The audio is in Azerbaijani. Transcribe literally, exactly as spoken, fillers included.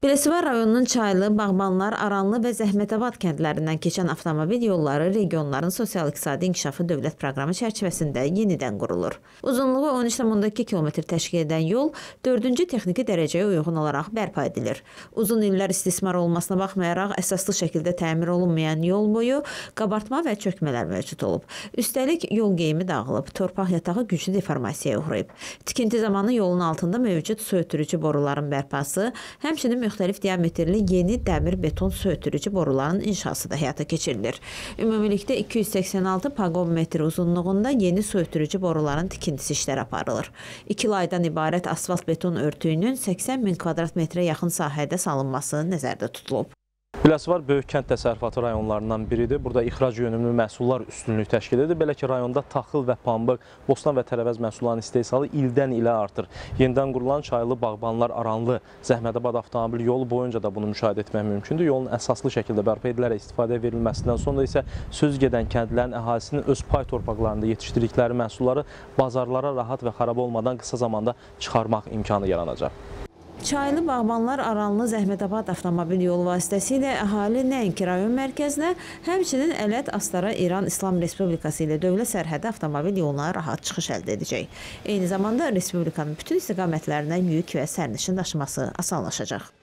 Biləsuvar rayonunun Çaylı, Bağbanlar, Aranlı və Zəhmətəbad kəndlərindən keçən avtomobil yolları regionların sosial-iqtisadi inkişafı dövlət proqramı çərçivəsində yenidən qurulur. Uzunluğu on üç nöqtə iki kilometr təşkil edən yol dördüncü texniki dərəcəyə uyğun olaraq bərpa edilir. Uzun illər istismar olmasına baxmayaraq əsaslı şəkildə təmir olunmayan yol boyu qabartma və çökmələr mövcud olub. Üstəlik yol geyimi dağılıb, torpaq yatağı güclü deformasiyaya uğrayıb. Tikinti zamanı yolun altında mövcud su ötürücü boruların bərpası, həmçinin müxtəlif diametrli yeni dəmir beton su ötürücü boruların inşası da həyata keçirilir. Ümumilikdə iki yüz səksən altı paqon metr uzunluğunda yeni su ötürücü boruların tikintisi işləri aparılır. İki laydan ibarət asfalt beton örtüyünün səksən min kvadrat metrə yaxın sahədə salınması nəzərdə tutulub. Biləsuvar böyük kənd təsərrüfatı rayonlarından biridir. Burada ixrac yönümlü məhsullar üstünlük təşkil edir. Belə ki, rayonda taxıl və pambıq, bostan və tərəvəz məhsullarının istehsalı ildən ilə artır. Yenidən qurulan Çaylı, Bağbanlar, Aranlı, Zəhmətəbad avtomobil yolu boyunca da bunu müşahidə etmək mümkündür. Yolun əsaslı şəkildə bərpa edilərək istifadəyə verilməsindən sonra isə söz gedən kəndlərin əhalisinin öz pay torpaqlarında yetişdirdikləri məhsulları bazarlara rahat və xarab olmadan qısa zamanda çıxarmaq imkanı yaranacaq. Çaylı, Bağbanlar, Aranlı, Zəhmətəbad avtomobil yolu vasitəsilə əhali nəinki rayon mərkəzinə, həmçinin Ələt, Astara, İran İslam Respublikası ilə dövlət sərhədi avtomobil yoluna rahat çıxış əldə edəcək. Eyni zamanda Respublikanın bütün istiqamətlərinə yük və sərnişin daşıması asanlaşacaq.